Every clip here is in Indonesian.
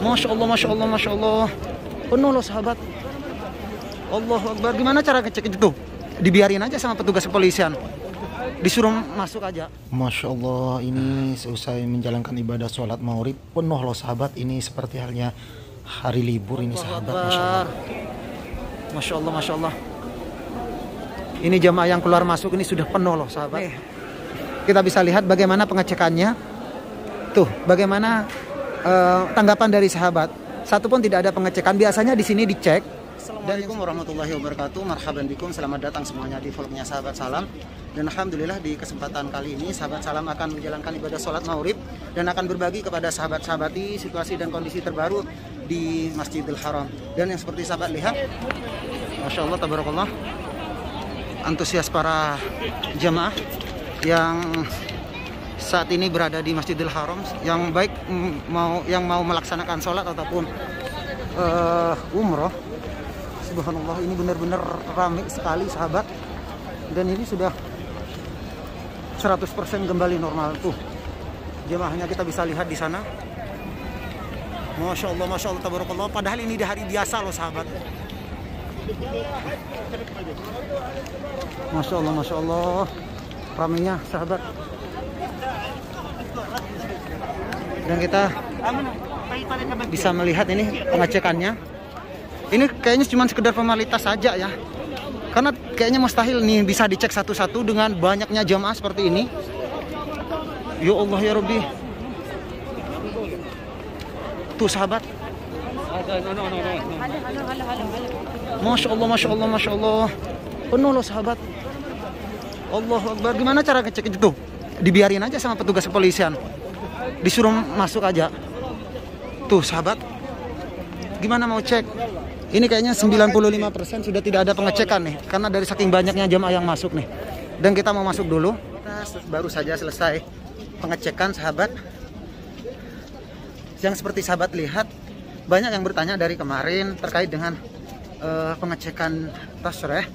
Masya Allah, Masya Allah, Masya Allah. Penuh loh sahabat. Allahu Akbar. Gimana cara ngecek itu? Dibiarin aja sama petugas kepolisian. Disuruh masuk aja. Masya Allah, ini seusai menjalankan ibadah sholat maghrib, penuh loh sahabat. Ini seperti halnya hari libur ini sahabat. Masya Allah. Masya Allah, Masya Allah. Ini jamaah yang keluar masuk ini sudah penuh loh sahabat. Kita bisa lihat bagaimana pengecekannya. Tuh, bagaimana tanggapan dari sahabat. Satu pun tidak ada pengecekan. Biasanya di sini dicek. Assalamualaikum warahmatullahi wabarakatuh. Marhaban bikum, selamat datang semuanya di vlognya Sahabat Salam. Dan alhamdulillah di kesempatan kali ini Sahabat Salam akan menjalankan ibadah sholat maghrib dan akan berbagi kepada sahabat-sahabati situasi dan kondisi terbaru di Masjidil Haram. Dan yang seperti sahabat lihat, Masya Allah, tabarakallah, antusias para jamaah yang saat ini berada di Masjidil Haram, yang baik mau melaksanakan sholat ataupun umroh. Subhanallah, ini benar-benar ramai sekali sahabat. Dan ini sudah 100% kembali normal tuh. Jemaahnya kita bisa lihat di sana. Masya Allah, tabarakallah. Padahal ini di hari biasa loh sahabat. Masya Allah, Masya Allah. Ramainya sahabat. Dan kita bisa melihat ini pengecekannya. Ini kayaknya cuma sekedar formalitas saja ya. Karena kayaknya mustahil nih bisa dicek satu-satu dengan banyaknya jamaah seperti ini. Ya Allah ya Rabbi. Tuh sahabat. Masya Allah, Masya Allah, Masya Allah. Penuh loh sahabat. Allahu Akbar. Gimana cara ngecek itu? Dibiarin aja sama petugas kepolisian. Disuruh masuk aja. Tuh sahabat. Gimana mau cek? Ini kayaknya 95% sudah tidak ada pengecekan nih. Karena dari saking banyaknya jamaah yang masuk nih. Dan kita mau masuk dulu. Kita baru saja selesai pengecekan sahabat. Yang seperti sahabat lihat, banyak yang bertanya dari kemarin terkait dengan pengecekan tasreh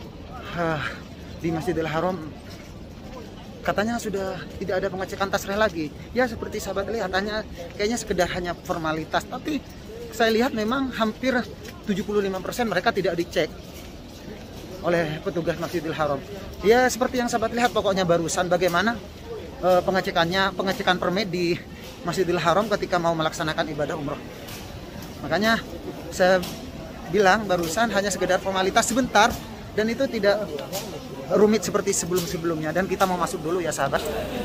di Masjidil Haram. Katanya sudah tidak ada pengecekan tasreh lagi. Ya seperti sahabat lihat, kayaknya sekedar hanya formalitas. Tapi saya lihat memang hampir 75% mereka tidak dicek oleh petugas Masjidil Haram. Ya seperti yang sahabat lihat pokoknya barusan bagaimana pengecekan permit di Masjidil Haram ketika mau melaksanakan ibadah umroh. Makanya saya bilang barusan hanya sekedar formalitas sebentar dan itu tidak rumit seperti sebelum-sebelumnya. Dan kita mau masuk dulu ya sahabat.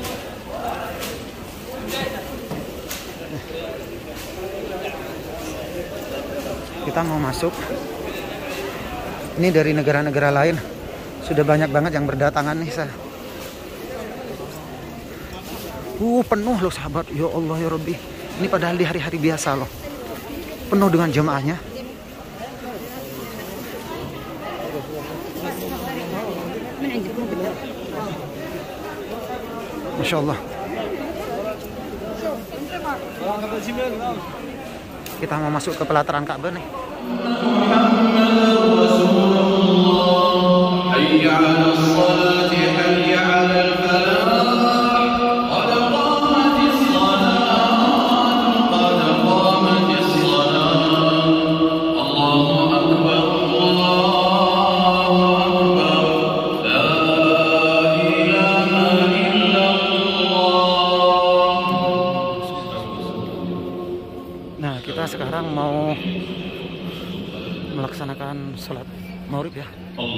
Kita mau masuk. Ini dari negara-negara lain. Sudah banyak banget yang berdatangan nih. Penuh loh sahabat. Ya Allah ya Rabbi. Ini padahal di hari-hari biasa loh. Penuh dengan jemaahnya. Masya Allah. Kita mau masuk ke pelataran Ka'bah nih. Nah, kita sekarang mau melaksanakan sholat maghrib ya.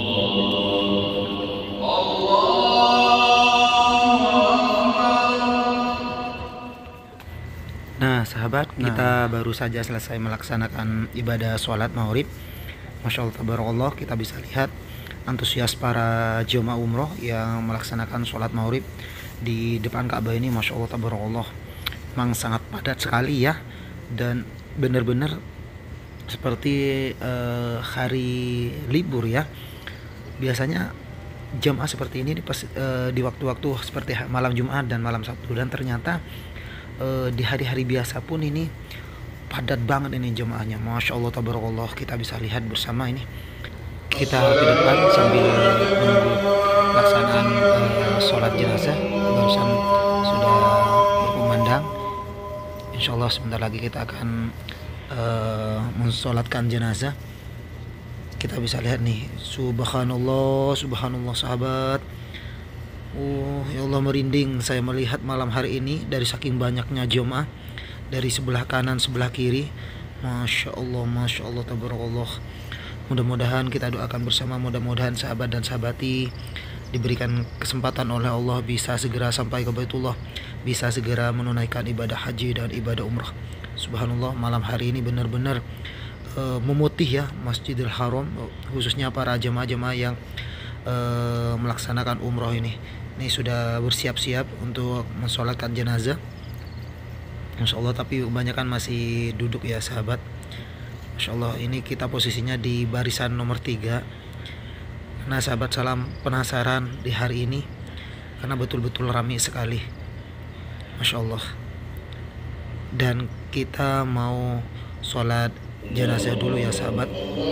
Nah, sahabat, kita baru saja selesai melaksanakan ibadah sholat maghrib. Masya Allah, tabarakallah, kita bisa lihat antusias para jemaah umroh yang melaksanakan sholat maghrib di depan Ka'bah ini. Masya Allah, tabarakallah, memang sangat padat sekali ya. Dan benar-benar seperti hari libur ya. Biasanya jamaah seperti ini di waktu-waktu seperti malam Jumat dan malam Sabtu. Dan ternyata di hari-hari biasa pun ini padat banget ini jemaahnya. Masya Allah, tabarakallah, kita bisa lihat bersama ini. Kita ke depan sambil menunggu pelaksanaan sholat jenazah. Barusan sudah berkumandang. Insyaallah sebentar lagi kita akan mensolatkan jenazah. Kita bisa lihat nih, subhanallah, subhanallah sahabat. Ya Allah, merinding saya melihat malam hari ini dari saking banyaknya jemaah dari sebelah kanan, sebelah kiri. Masya Allah, tabarakallah. Mudah-mudahan kita doakan bersama, mudah-mudahan sahabat dan sahabati diberikan kesempatan oleh Allah bisa segera sampai ke Baitullah, bisa segera menunaikan ibadah haji dan ibadah umrah. Subhanallah, malam hari ini benar-benar memutih ya Masjidil Haram, khususnya para jemaah-jemaah yang melaksanakan umroh ini. Ini sudah bersiap-siap untuk mensolatkan jenazah. Masya Allah, tapi kebanyakan masih duduk ya sahabat. Masya Allah, ini kita posisinya di barisan nomor 3. Nah sahabat, salam penasaran di hari ini karena betul-betul ramai sekali, Masya Allah. Dan kita mau sholat jenazah dulu ya sahabat.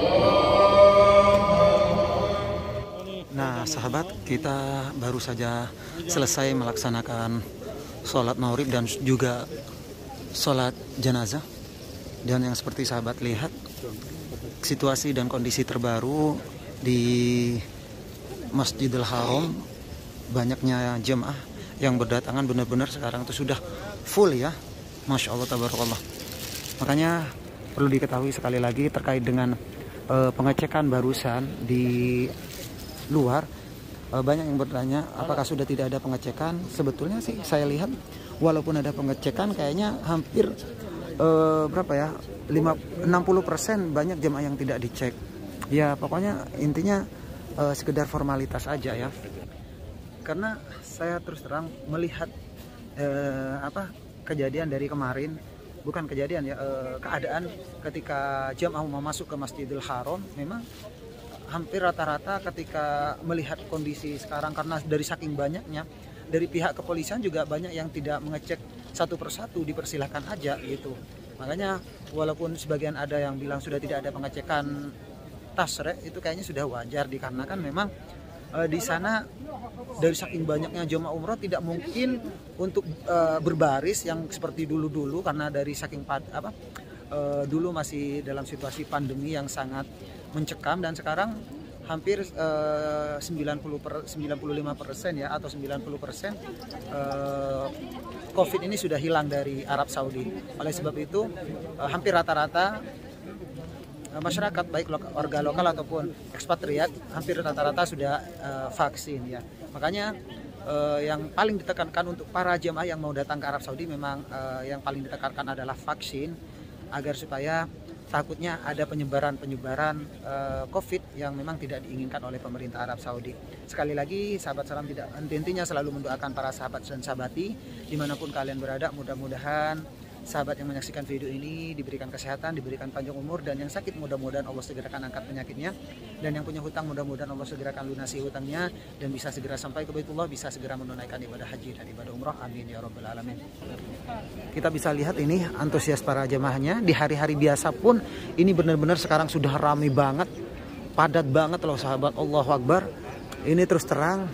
Nah sahabat, kita baru saja selesai melaksanakan sholat maghrib dan juga sholat jenazah. Dan yang seperti sahabat lihat, situasi dan kondisi terbaru di Masjidil Haram, banyaknya jemaah yang berdatangan benar-benar sekarang itu sudah full ya. Masya Allah, tabarakallah. Makanya perlu diketahui sekali lagi terkait dengan pengecekan barusan di luar. Banyak yang bertanya apakah sudah tidak ada pengecekan. Sebetulnya sih saya lihat walaupun ada pengecekan kayaknya hampir berapa ya, 60% banyak jemaah yang tidak dicek. Ya pokoknya intinya sekedar formalitas aja ya. Karena saya terus terang melihat kejadian dari kemarin, bukan kejadian ya, keadaan ketika jemaah mau masuk ke Masjidil Haram, memang hampir rata-rata ketika melihat kondisi sekarang, karena dari saking banyaknya, dari pihak kepolisian juga banyak yang tidak mengecek satu persatu, dipersilahkan aja gitu. Makanya walaupun sebagian ada yang bilang sudah tidak ada pengecekan tasrek, itu kayaknya sudah wajar dikarenakan memang di sana dari saking banyaknya jemaah umroh tidak mungkin untuk berbaris yang seperti dulu-dulu, karena dari saking dulu masih dalam situasi pandemi yang sangat mencekam, dan sekarang hampir 95% ya atau 90% COVID ini sudah hilang dari Arab Saudi. Oleh sebab itu hampir rata-rata masyarakat baik warga lokal ataupun ekspatriat hampir rata-rata sudah vaksin ya. Makanya yang paling ditekankan untuk para jemaah yang mau datang ke Arab Saudi memang yang paling ditekankan adalah vaksin, agar supaya takutnya ada penyebaran COVID yang memang tidak diinginkan oleh pemerintah Arab Saudi. Sekali lagi sahabat salam tidak henti-hentinya selalu mendoakan para sahabat dan sahabati dimanapun kalian berada. Mudah-mudahan sahabat yang menyaksikan video ini diberikan kesehatan, diberikan panjang umur, dan yang sakit mudah-mudahan Allah segerakan angkat penyakitnya, dan yang punya hutang mudah-mudahan Allah segerakan lunasi hutangnya dan bisa segera sampai ke Baitullah, bisa segera menunaikan ibadah haji dan ibadah umrah. Amin ya rabbal alamin. Kita bisa lihat ini antusias para jemaahnya di hari-hari biasa pun ini benar-benar sekarang sudah ramai banget, padat banget loh sahabat. Allahu Akbar. Ini terus terang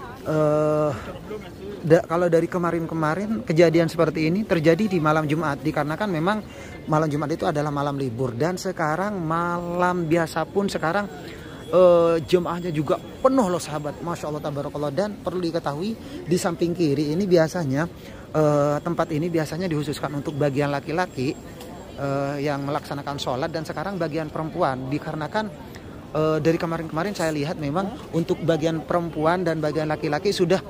kalau dari kemarin-kemarin kejadian seperti ini terjadi di malam Jumat, dikarenakan memang malam Jumat itu adalah malam libur, dan sekarang malam biasa pun sekarang jemaahnya juga penuh loh sahabat. Masya Allah, tabarakallah. Dan perlu diketahui di samping kiri ini biasanya tempat ini biasanya dikhususkan untuk bagian laki-laki yang melaksanakan sholat, dan sekarang bagian perempuan, dikarenakan dari kemarin-kemarin saya lihat memang untuk bagian perempuan dan bagian laki-laki sudah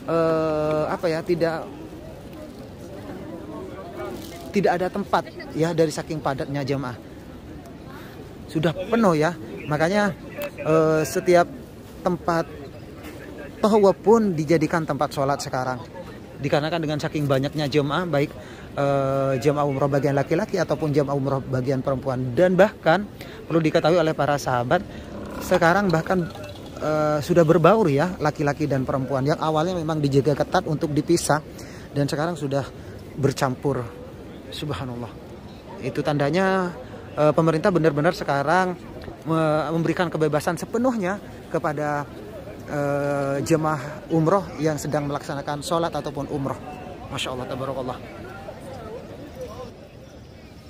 tidak ada tempat ya, dari saking padatnya jemaah sudah penuh ya. Makanya setiap tempat tohwa pun dijadikan tempat sholat sekarang, dikarenakan dengan saking banyaknya jemaah, baik jemaah umroh bagian laki-laki ataupun jemaah umroh bagian perempuan. Dan bahkan perlu diketahui oleh para sahabat, sekarang bahkan sudah berbaur ya, laki-laki dan perempuan yang awalnya memang dijaga ketat untuk dipisah, dan sekarang sudah bercampur. Subhanallah. Itu tandanya pemerintah benar-benar sekarang memberikan kebebasan sepenuhnya kepada jemaah umroh yang sedang melaksanakan sholat ataupun umroh. Masya Allah, tabarakallah.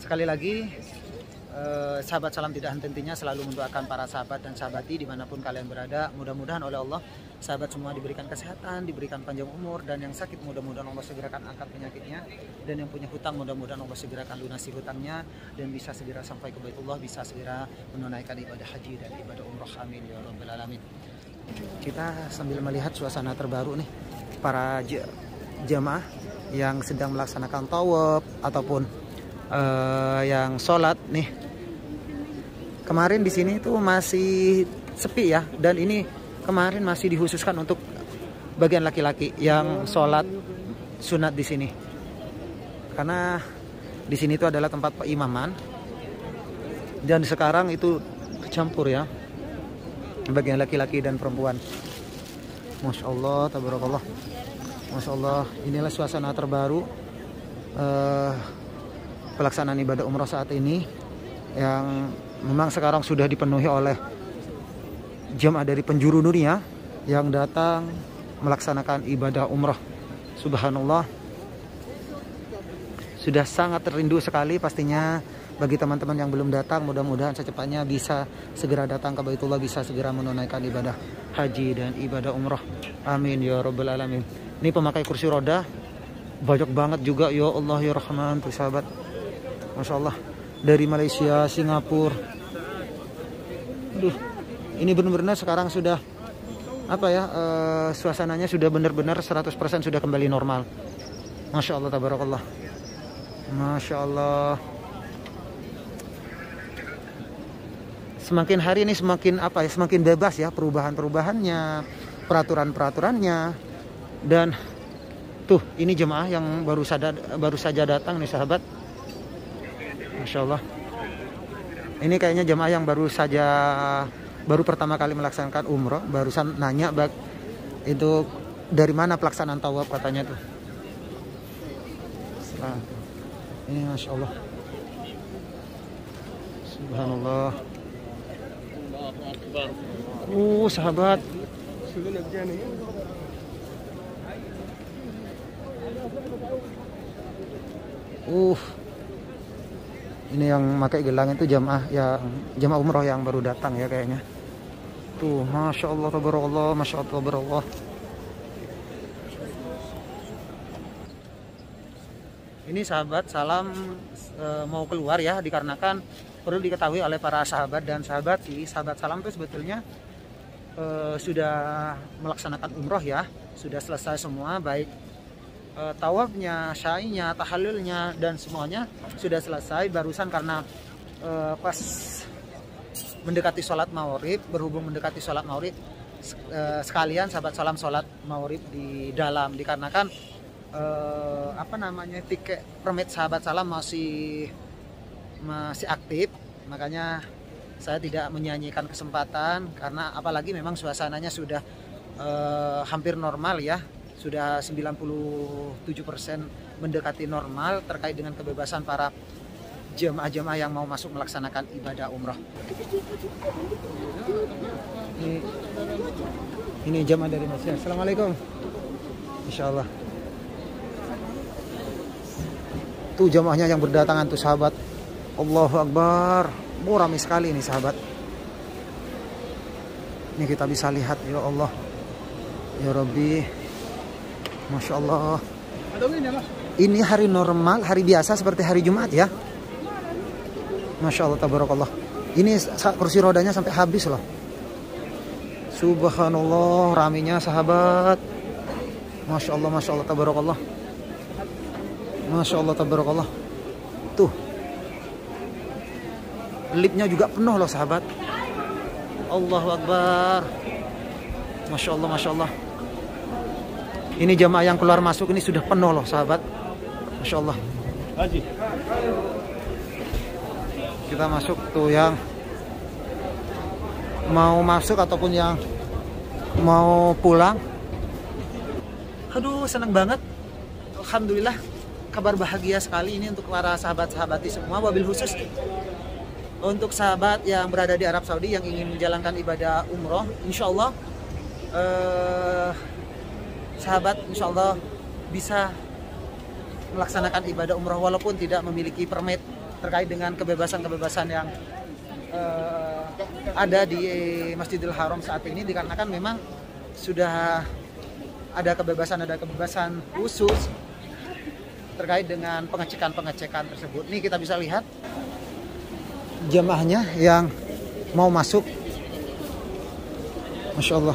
Sekali lagi, sahabat salam tidak henti-hentinya selalu mendoakan para sahabat dan sahabati dimanapun kalian berada. Mudah-mudahan oleh Allah sahabat semua diberikan kesehatan, diberikan panjang umur, dan yang sakit mudah-mudahan Allah segerakan angkat penyakitnya, dan yang punya hutang mudah-mudahan Allah segerakan lunasi hutangnya, dan bisa segera sampai ke Baitullah, bisa segera menunaikan ibadah haji dan ibadah umrah. Amin ya rabbal alamin. Kita sambil melihat suasana terbaru nih, para jamaah yang sedang melaksanakan tawaf ataupun yang sholat nih. Kemarin di sini tuh masih sepi ya, dan ini kemarin masih dikhususkan untuk bagian laki-laki yang sholat sunat di sini, karena di sini itu adalah tempat peimaman, dan sekarang itu campur ya, bagian laki-laki dan perempuan. Masya Allah, tabarakallah, Masya Allah. Inilah suasana terbaru pelaksanaan ibadah umrah saat ini, yang memang sekarang sudah dipenuhi oleh jamaah dari penjuru dunia yang datang melaksanakan ibadah umrah. Subhanallah, sudah sangat rindu sekali pastinya bagi teman-teman yang belum datang. Mudah-mudahan secepatnya bisa segera datang ke Baitullah, bisa segera menunaikan ibadah haji dan ibadah umrah. Amin ya rabbal alamin. Ini pemakai kursi roda banyak banget juga, ya Allah ya Rahman tuh sahabat. Masya Allah, dari Malaysia, Singapura. Aduh, ini benar-benar sekarang sudah apa ya, suasananya sudah benar-benar 100% sudah kembali normal. Masya Allah, tabarakallah, Masya Allah. Semakin hari ini semakin apa ya, semakin bebas ya perubahan-perubahannya, peraturan-peraturannya. Dan tuh, ini jemaah yang baru saja datang nih sahabat. Masya Allah, ini kayaknya jemaah yang baru pertama kali melaksanakan umroh, barusan nanya itu dari mana pelaksanaan tawaf katanya tuh. Nah, ini Masya Allah, Subhanallah. Sahabat, ini yang pakai gelang itu jamaah umroh yang baru datang ya kayaknya. Tuh, Masya Allah, tabarakallah, Masya Allah, tabarakallah. Ini sahabat salam mau keluar ya, dikarenakan perlu diketahui oleh para sahabat dan sahabat salam itu sebetulnya sudah melaksanakan umroh ya, sudah selesai semua, baik tawafnya, syainya, tahallulnya, dan semuanya sudah selesai barusan. Karena pas mendekati sholat maghrib, berhubung mendekati sholat maghrib, sekalian sahabat salam sholat maghrib di dalam, dikarenakan tiket permit sahabat salam masih aktif, makanya saya tidak menyanyikan kesempatan, karena apalagi memang suasananya sudah hampir normal ya, sudah 97% mendekati normal terkait dengan kebebasan para jemaah-jemaah yang mau masuk melaksanakan ibadah umrah. Ini jemaah dari Malaysia. Assalamualaikum. Insyaallah. Tuh jemaahnya yang berdatangan tuh sahabat. Allahu Akbar. Ramai sekali ini sahabat. Ini kita bisa lihat, ya Allah, ya Rabbi. Masya Allah. Ini hari normal, hari biasa seperti hari Jumat ya. Masya Allah, tabarakallah. Ini kursi rodanya sampai habis loh. Subhanallah, raminya sahabat. Masya Allah, Masya Allah, tabarakallah. Masya Allah, tabarakallah. Tuh, liftnya juga penuh loh sahabat. Allahu Akbar. Masya Allah, Masya Allah. Ini jamaah yang keluar masuk ini sudah penuh loh sahabat. Masya Allah. Kita masuk tuh yang mau masuk ataupun yang mau pulang. Aduh, senang banget. Alhamdulillah, kabar bahagia sekali ini untuk para sahabat-sahabati semua. Wabil khusus untuk sahabat yang berada di Arab Saudi yang ingin menjalankan ibadah umroh, insya Allah sahabat insya Allah bisa melaksanakan ibadah umroh walaupun tidak memiliki permit terkait dengan kebebasan-kebebasan yang ada di Masjidil Haram saat ini, dikarenakan memang sudah ada kebebasan khusus terkait dengan pengecekan tersebut. Nih kita bisa lihat jemaahnya yang mau masuk, Masya Allah.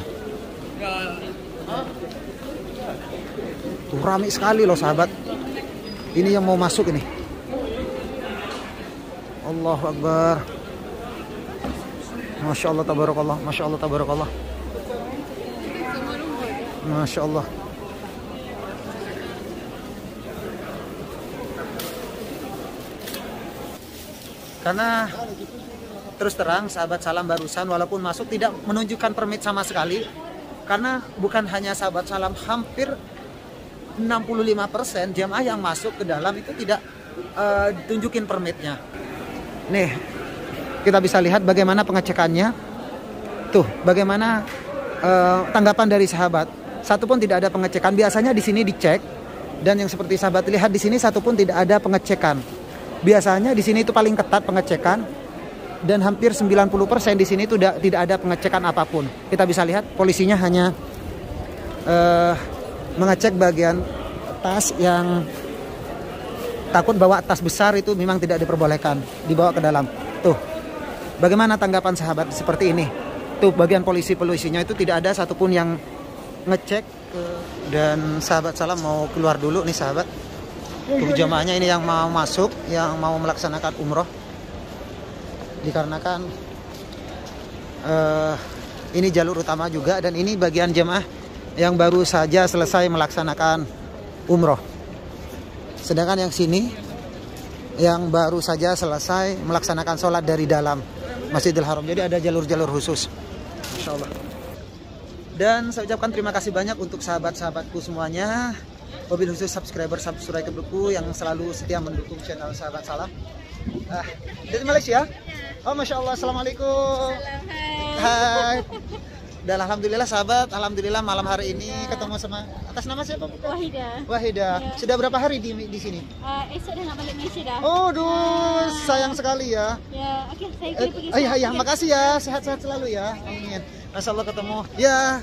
Tuh ramai sekali loh sahabat. Ini yang mau masuk ini. Allahu Akbar. Masya Allah tabarakallah. Masya Allah tabarakallah. Masya Allah. Karena terus terang sahabat Salam barusan walaupun masuk tidak menunjukkan permit sama sekali. Karena bukan hanya sahabat Salam, hampir 65% jamaah yang masuk ke dalam itu tidak tunjukin permitnya. Nih, kita bisa lihat bagaimana pengecekannya. Tuh, bagaimana tanggapan dari sahabat. Satu pun tidak ada pengecekan. Biasanya di sini dicek, dan yang seperti sahabat lihat di sini satu pun tidak ada pengecekan. Biasanya di sini itu paling ketat pengecekan, dan hampir 90% di sini itu tidak ada pengecekan apapun. Kita bisa lihat polisinya hanya mengecek bagian tas yang takut bawa tas besar itu memang tidak diperbolehkan dibawa ke dalam. Tuh, bagaimana tanggapan sahabat seperti ini? Tuh, bagian polisinya itu tidak ada satupun yang ngecek. Dan sahabat Salam mau keluar dulu nih sahabat. Tuh jamaahnya ini yang mau masuk, yang mau melaksanakan umroh. Dikarenakan ini jalur utama juga, dan ini bagian jemaah yang baru saja selesai melaksanakan umroh. Sedangkan yang sini yang baru saja selesai melaksanakan sholat dari dalam Masjidil Haram. Jadi ada jalur-jalur khusus. Masya Allah. Dan saya ucapkan terima kasih banyak untuk sahabat-sahabatku semuanya. Wabil khusus subscriberku yang selalu setia mendukung channel Sahabat Salam. Dari Malaysia? Oh, Masya Allah. Assalamualaikum. Hai. Dan alhamdulillah sahabat, alhamdulillah malam hari ini ketemu sama, atas nama siapa? Wahida. Ya. Sudah berapa hari di sini? Esok dah nak balik Malaysia dah. Oh, duh, sayang sekali ya. Ya, oke, saya pergi. Ya, makasih ya, sehat-sehat selalu ya. Amin. Masya Allah ketemu. Ya.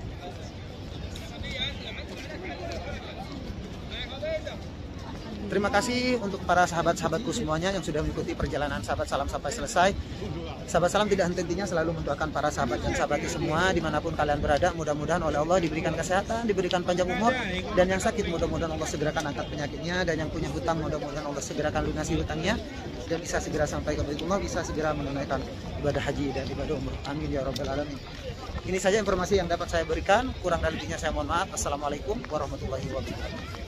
Terima kasih untuk para sahabat-sahabatku semuanya yang sudah mengikuti perjalanan Sahabat Salam sampai selesai. Sahabat Salam tidak henti-hentinya selalu mendoakan para sahabat dan sahabati semua dimanapun kalian berada. Mudah-mudahan oleh Allah diberikan kesehatan, diberikan panjang umur, dan yang sakit mudah-mudahan Allah segerakan angkat penyakitnya, dan yang punya hutang mudah-mudahan Allah segerakan lunasi hutangnya, dan bisa segera sampai ke Baitullah, bisa segera menunaikan ibadah haji dan ibadah umroh. Amin ya rabbal alamin. Ini saja informasi yang dapat saya berikan. Kurang dan lebihnya saya mohon maaf. Assalamualaikum warahmatullahi wabarakatuh.